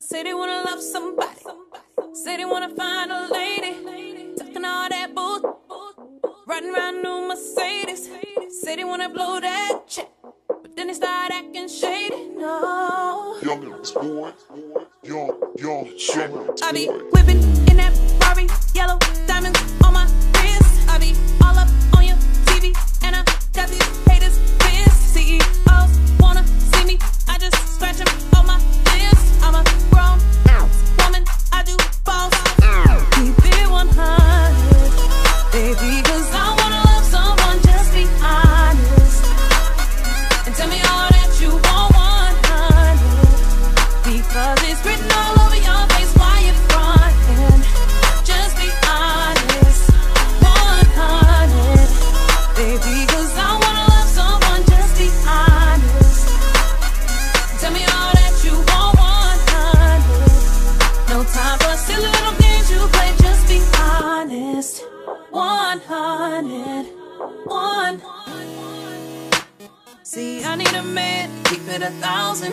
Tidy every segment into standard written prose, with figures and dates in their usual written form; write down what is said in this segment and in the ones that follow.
Say they wanna love somebody. Say they wanna find a lady. Talking all that bull. Riding around new Mercedes. Say they wanna blow that check. But then they start acting shady. No. Young boy. Young I be whipping in that Ferrari. Yellow diamonds on my wrist. I be all up on your TV. And I got these haters pissed. CEOs wanna see me. I just scratch them on my list. I'm a grown woman. I do balls. Keep it 100, baby, 'cause I wanna love someone. Just be honest and tell me all that you want 100, because it's written all over your face while you're frontin'. Just be honest, 100, baby, 'cause I wanna love someone. Just be honest. Tell me all that you want 100. No time for silly little games you play. Just be honest. 100, 1. See, I need a man to keep it 1,000.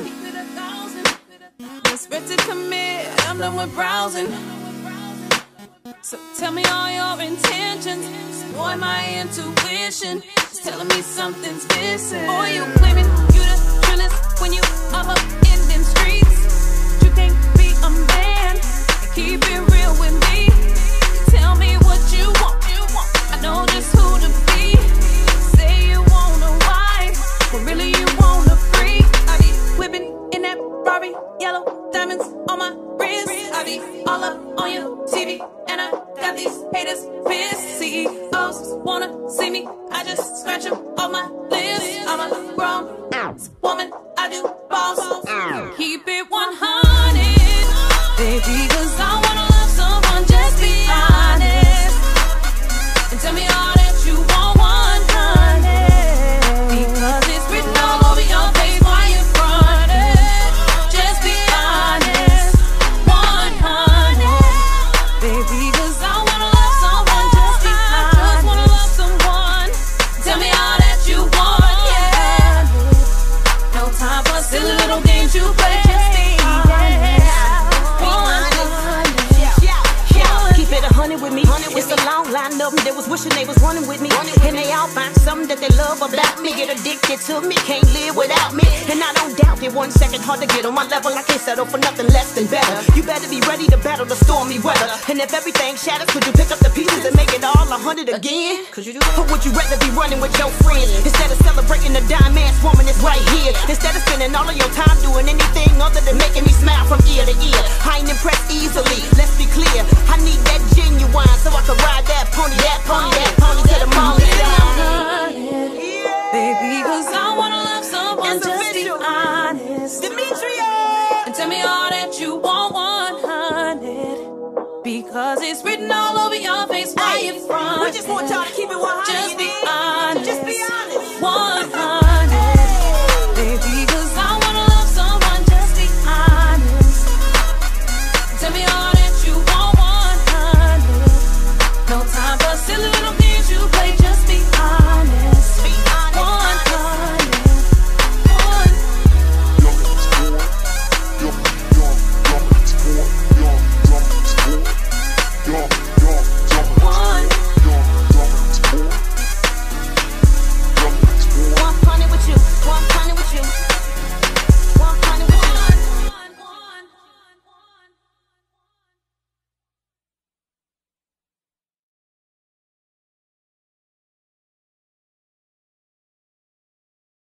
Let's ready to commit. I'm done with browsing. So tell me all your intentions. Boy, my intuition is telling me something's missing. Boy, you claiming you the realest when you up in them streets. You can't be a man and keep it real with me. Tell me what you want. I know just who to be. Say you want a wife, but really you want a freak. I be whipping in that Ferrari, yellow diamonds on my wrist. I be all up on your TV, and I got these haters pissed. CEOs wanna see me. I just scratch them off my list. I'm a grown woman. I do balls. Keep it 100, baby, 'cause I wanna love someone. Just be honest and tell me all that you want 100, because it's written all over your face while you're frontin'. Just be honest, 100, baby, 'cause I wanna love someone. Just be honest. I just wanna love someone. Tell me all that you want, yeah. No time for silly little games you play. Just be honest. 100. Keep it 100 with me. It's a long line of them that was wishing they was running with me. And they all find something that they love about me. Get addicted to me, can't live without me. And I don't doubt it, 1 second hard to get on my level. I can't settle for nothing less than better. You better be ready to battle the stormy weather. And if everything shatters, could you pick up the pieces and make it all 100 again? Could you do that? Or would you rather be running with your friends instead of celebrating the diamond woman that's right here? Instead of spending all of your time doing anything other than making me smile from ear to ear. I ain't impressed easily, let's be clear. I need that genuine so I can ride that pony to the moon. Baby, 'cause I wanna love someone. Just be honest, DEMETRIA, and tell me all that you want 100, because it's written all over your face while you're front. we just want y'all to keep it 100. Just be honest. Just be honest. 100.